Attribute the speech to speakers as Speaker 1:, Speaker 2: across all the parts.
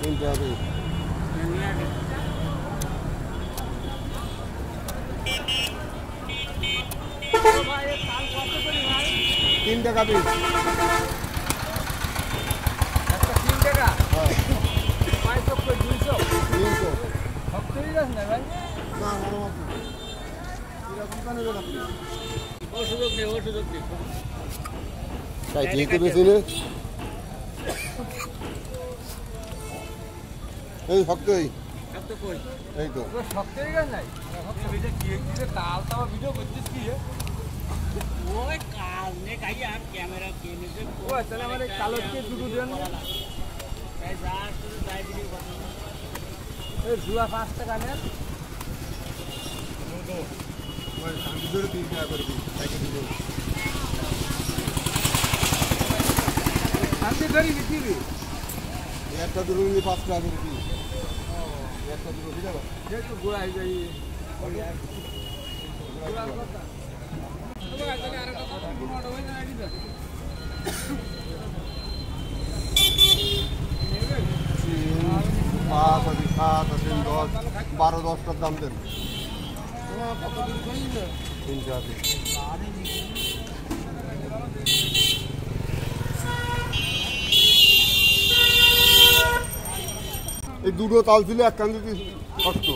Speaker 1: तीन टाका पिस
Speaker 2: 3 টাকা হ্যাঁ 500 করে 200
Speaker 1: 300
Speaker 2: সব তৈরি আছে না ভাই
Speaker 1: না মনে হয় এরকম কেন নেবেন আপনি
Speaker 2: ও সুযোগ নেই
Speaker 1: তাই যেতে বেশি নে এই শক্তই
Speaker 2: এত কই
Speaker 1: এই তো
Speaker 2: শক্তই গাছ নাই ভিডিও কি কি তাল তাও ভিডিও করছিস কি ওই কাল নে গাই আর ক্যামেরা কিনে দে ও তাহলে আমারে কালো কে দুটো দেন এই যা শুধু যাই দিবি কথা এই জুয়া 5 টাকা নেন
Speaker 1: তো ওই শান্তি ধরে 3 টাকা করে দিই সাইকেল দিও
Speaker 2: শান্তি ধরে বিক্রি
Speaker 1: একটা দুটো নিয়ে 5 টাকা করে দিই একটা দুটো দিলে না
Speaker 2: যে তো গোড়া হয়ে যাই গোড়া কথা তোমরা তাহলে আর একটা কথা মোটা হয়ে যায় দিদা
Speaker 1: 5 আছে 7 আছে 10 12 10টার দাম দেন
Speaker 2: তোমরা কত দিন কইলে
Speaker 1: 300 আছে এই দুটো তাল ছিল এক কান দিতে কষ্ট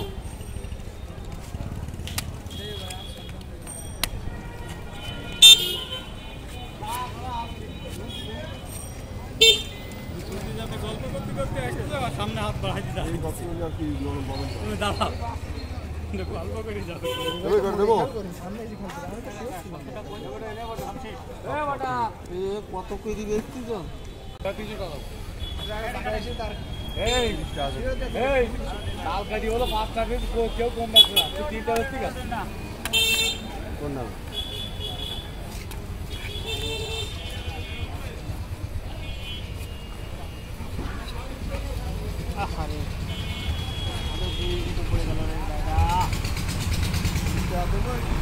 Speaker 2: সামনে হাত বাড়াই দিদা
Speaker 1: এই কষ্ট হলে আর কি বলেন
Speaker 2: তুমি দাঁড়াও গল্প করে যাবে
Speaker 1: দেবো
Speaker 2: কত করে বেচছিস এই তাল গাড়ি হলো 5 টাকা কেউ কম রাখবে না তুই 3 টাকা ঠিক আছে না
Speaker 1: কোন নাম
Speaker 2: আরে আরে বুঝি তো পড়ে গেল রে দাদা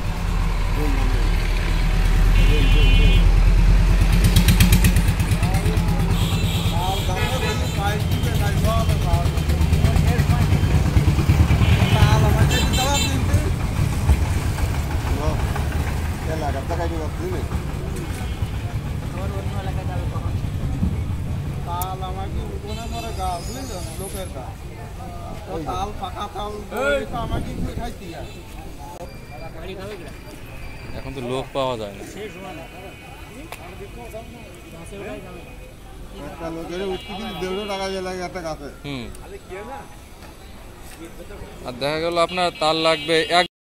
Speaker 1: লোকের তাল পাকা তাল আমাকে খাইছি
Speaker 3: এখন তো লোক পাওয়া যায় না
Speaker 1: একটা লোকের উঠতে দিন 150 টাকা দিয়ে লাগে একটা গাছে
Speaker 3: আর দেখা গেল আপনার তার লাগবে